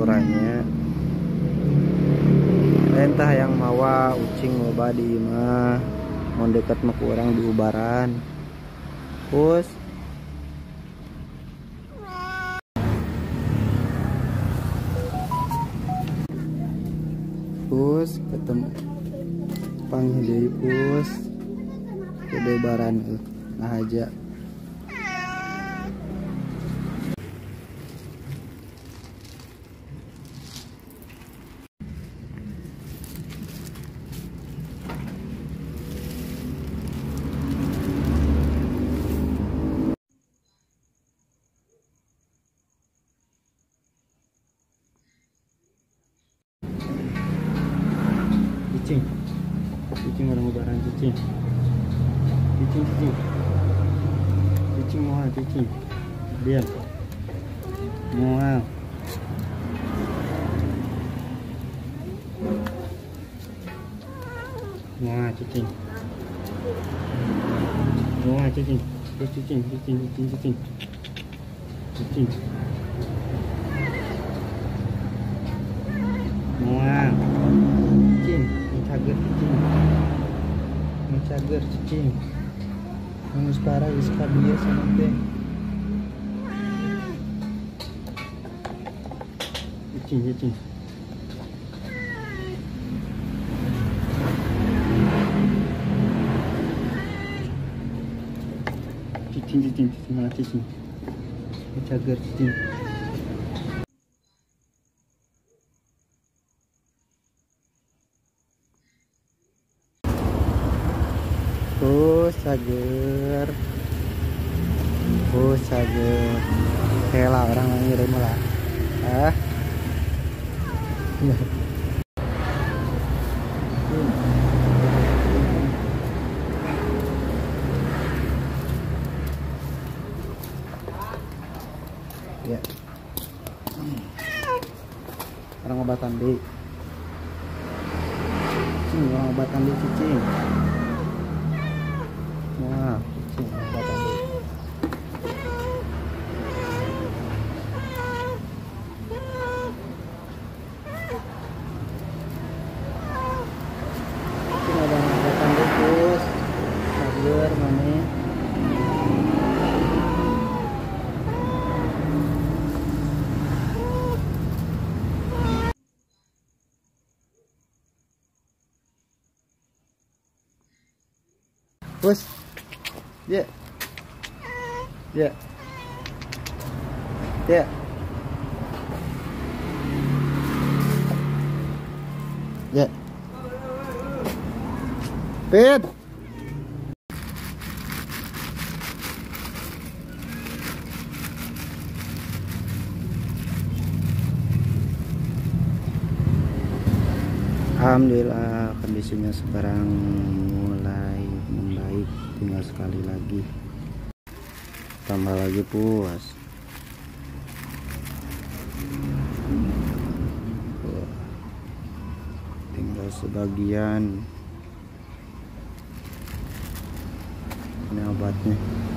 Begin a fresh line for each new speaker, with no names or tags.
silaturahnya. Entah yang mawa ucing loba di imah mau deket mah kurang di ubaran. Pus ketemu panggil deui pus gede baran nah aja. Cicing orang ubaran cicing mual cicing diam mual cicing mencager cicing ngus parah wis kabieu sama teh cicing mencager cicing. Sager kela orang ngirim lah ya orang obatan di orang obatan di cicing. Wah, cicing obatan di bos, ya, Pit. Alhamdulillah kondisinya sekarang mulai membaik, tinggal sekali lagi tambah lagi puas. Tinggal sebagian ini obatnya.